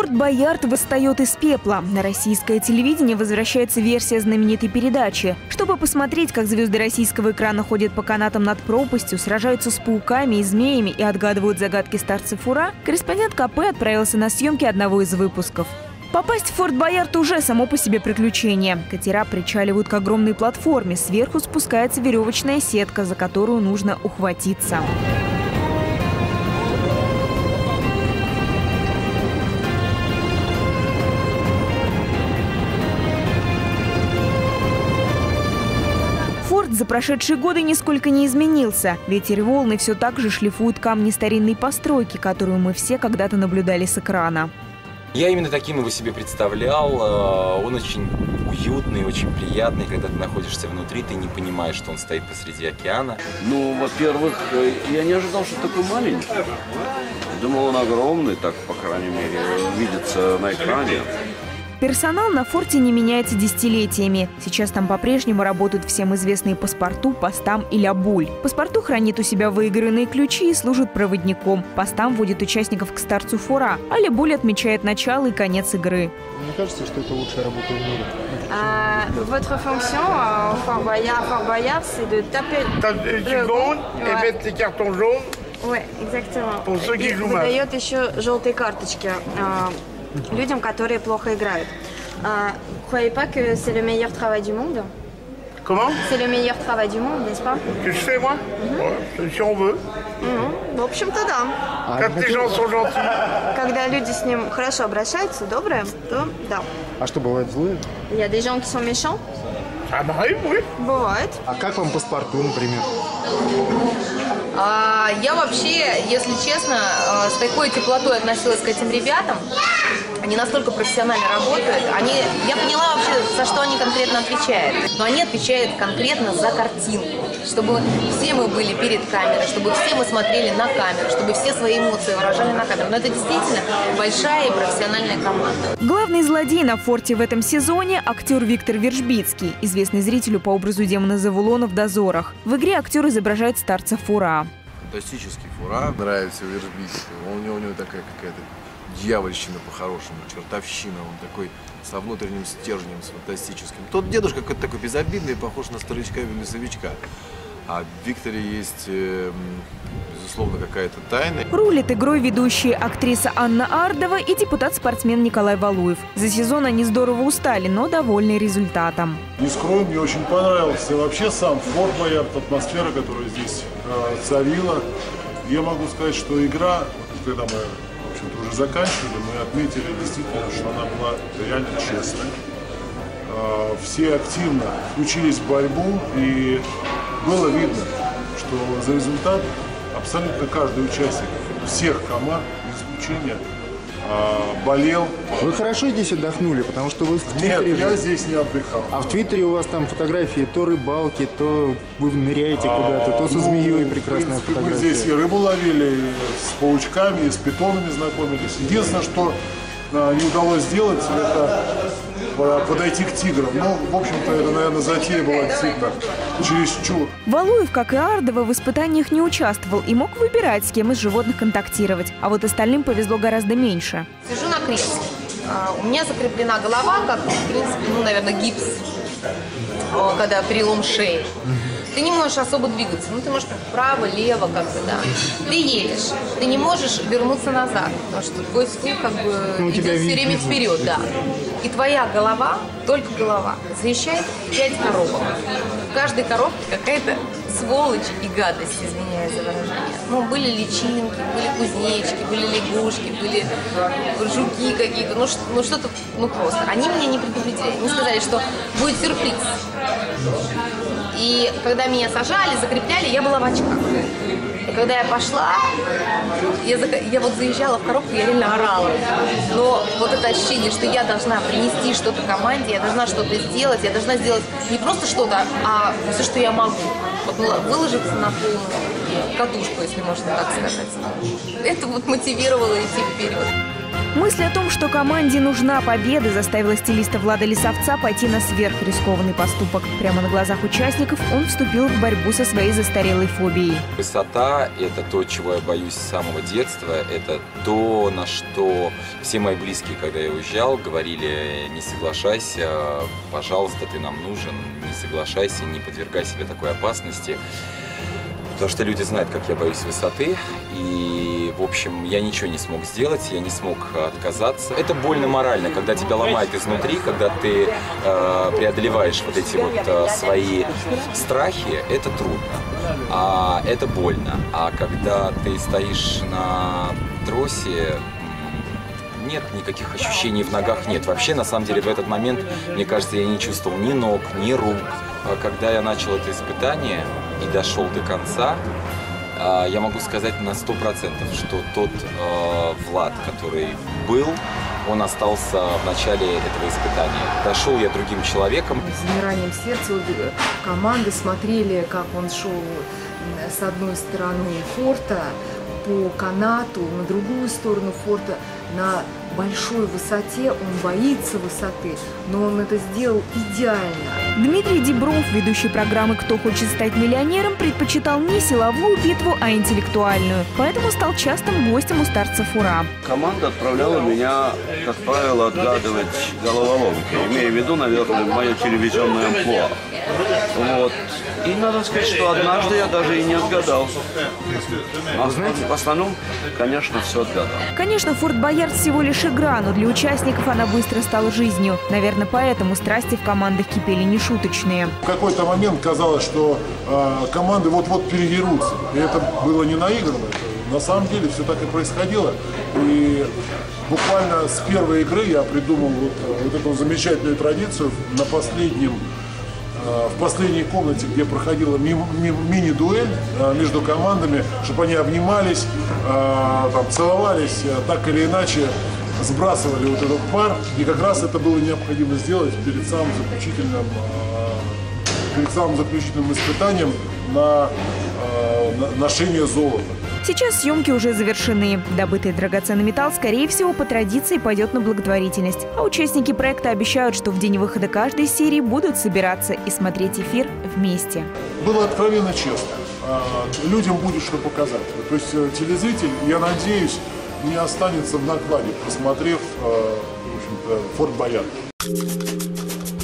Форт Боярд восстает из пепла. На российское телевидение возвращается версия знаменитой передачи. Чтобы посмотреть, как звезды российского экрана ходят по канатам над пропастью, сражаются с пауками и змеями и отгадывают загадки старцев Ура, корреспондент КП отправился на съемки одного из выпусков. Попасть в Форт Боярд уже само по себе приключение. Катера причаливают к огромной платформе. Сверху спускается веревочная сетка, за которую нужно ухватиться. Форт за прошедшие годы нисколько не изменился. Ветер и волны все так же шлифуют камни старинной постройки, которую мы все когда-то наблюдали с экрана. Я именно таким его себе представлял. Он очень уютный, очень приятный. Когда ты находишься внутри, ты не понимаешь, что он стоит посреди океана. Ну, во-первых, я не ожидал, что такой маленький. Думал, он огромный, так, по крайней мере, видится на экране. Персонал на форте не меняется десятилетиями. Сейчас там по-прежнему работают всем известные Паспорту, Постам и Лябуль. Паспорту хранит у себя выигранные ключи и служит проводником. Постам водит участников к старцу Фура, а Лябуль отмечает начало и конец игры. Мне кажется, что это лучшая работа в мире. Votre fonction au Fort Boyard, c'est de taper le gong et mettre les cartons jaunes. Oui, exactement. Pour ceux qui jouent mal. Выдает еще желтые карточки людям, которые плохо играют. Croyez pas que c'est le meilleur travail du monde? Comment? C'est le meilleur travail du monde, n'est-ce pas? Que je fais, moi? Si on veut. В общем-то, да. Quand les gens sont gentils. Когда люди с ним хорошо обращаются, добрые, то да. А что, бывают злые? Il y a des gens qui sont méchants. Ça m'arrive, oui. Бывает. А как вам Паспорту, например? Я вообще, если честно, с такой теплотой относилась к этим ребятам. Они настолько профессионально работают. Я поняла вообще, за что они конкретно отвечают. Но они отвечают конкретно за картинку. Чтобы все мы были перед камерой, чтобы все мы смотрели на камеру, чтобы все свои эмоции выражали на камеру. Но это действительно большая и профессиональная команда. Главный злодей на форте в этом сезоне – актер Виктор Вержбицкий, известный зрителю по образу демона Завулона в «Дозорах». В игре актер изображает старца Фура. Фантастический Фура. Нравится Вержбицкий. У него такая какая-то дьявольщина по-хорошему, чертовщина. Он такой со внутренним стержнем, с фантастическим. Тот дедушка какой-то такой безобидный, похож на старичка или лесовичка. А в Викторе есть, безусловно, какая-то тайна. Рулит игрой ведущая актриса Анна Ардова и депутат-спортсмен Николай Валуев. За сезон они здорово устали, но довольны результатом. Не скрою, мне очень понравился вообще сам Форт Боярд, атмосфера, которая здесь царила. Я могу сказать, что игра, когда мы уже заканчивали, мы отметили действительно, что она была реально честной. Все активно включились в борьбу, и было видно, что за результат абсолютно каждый участник всех команд, без исключения, болел. Вы хорошо здесь отдохнули, потому что вы в Твиттере... Нет, я здесь не отдыхал. А в Твиттере у вас там фотографии то рыбалки, то вы ныряете куда-то, то со змеей прекрасная фотография. Мы здесь и рыбу ловили, и с паучками, и с питонами знакомились. Единственное, что не удалось сделать, это подойти к тиграм. Ну, в общем-то, это, наверное, затея была действительно чересчур. Валуев, как и Ардова, в испытаниях не участвовал и мог выбирать, с кем из животных контактировать. А вот остальным повезло гораздо меньше. Сижу на кресле. У меня закреплена голова, как, в принципе, наверное, гипс, когда перелом шеи. Ты не можешь особо двигаться, ты можешь вправо, лево, как бы, да. Ты едешь, ты не можешь вернуться назад, потому что твой стул как бы идет все время вперед, да. И твоя голова, только голова, защищает 5 коробок. В каждой коробке какая-то сволочь и гадость, извиняюсь за выражение. Были личинки, были кузнечики, были лягушки, были жуки какие-то, что-то, просто. Они меня не предупредили, они сказали, что будет сюрприз. И когда меня сажали, закрепляли, я была в очках. И когда я пошла, я вот заезжала в коробку, я реально орала. Но вот это ощущение, что я должна принести что-то команде, я должна что-то сделать, я должна сделать не просто что-то, а все, что я могу. Вот выложиться на полную катушку, если можно так сказать. Это вот мотивировало идти вперед. Мысль о том, что команде нужна победа, заставила стилиста Влада Лисовца пойти на сверхрискованный поступок. Прямо на глазах участников он вступил в борьбу со своей застарелой фобией. Высота – это то, чего я боюсь с самого детства. Это то, на что все мои близкие, когда я уезжал, говорили: не соглашайся, пожалуйста, ты нам нужен, не соглашайся, не подвергай себя такой опасности. Потому что люди знают, как я боюсь высоты, и, в общем, я ничего не смог сделать, я не смог отказаться. Это больно морально, когда тебя ломает изнутри, когда ты преодолеваешь вот эти вот свои страхи, это трудно, это больно. А когда ты стоишь на тросе, нет никаких ощущений в ногах, нет. Вообще, на самом деле, в этот момент, мне кажется, я не чувствовал ни ног, ни рук. Когда я начал это испытание и дошел до конца, я могу сказать на 100%, что тот Влад, который был, он остался в начале этого испытания. Дошел я другим человеком. С замиранием сердца команды смотрели, как он шел с одной стороны форта по канату, на другую сторону форта, на большой высоте. Он боится высоты, но он это сделал идеально. Дмитрий Дибров, ведущий программы «Кто хочет стать миллионером», предпочитал не силовую битву, а интеллектуальную. Поэтому стал частым гостем у старцев «Ура». Команда отправляла меня, как правило, отгадывать головоломки. Имея в виду, наверное, мое телевизионное амплуа. Вот. И надо сказать, что однажды я даже и не отгадал. А в основном, конечно, все отгадал. Конечно, Форт Боярд всего лишь игра, но для участников она быстро стала жизнью. Наверное, поэтому страсти в командах кипели нешуточные. В какой-то момент казалось, что команды вот-вот передерутся. И это было не наиграно. На самом деле все так и происходило. И буквально с первой игры я придумал вот эту замечательную традицию в последней комнате, где проходила мини-дуэль между командами, чтобы они обнимались, целовались, так или иначе сбрасывали вот этот пар. И как раз это было необходимо сделать перед самым заключительным испытанием на ношение золота. Сейчас съемки уже завершены. Добытый драгоценный металл, скорее всего, по традиции пойдет на благотворительность. А участники проекта обещают, что в день выхода каждой серии будут собираться и смотреть эфир вместе. Было откровенно честно. Людям будет что показать. То есть телезритель, я надеюсь, не останется в накладе, посмотрев, в общем-то, Форт Боярд.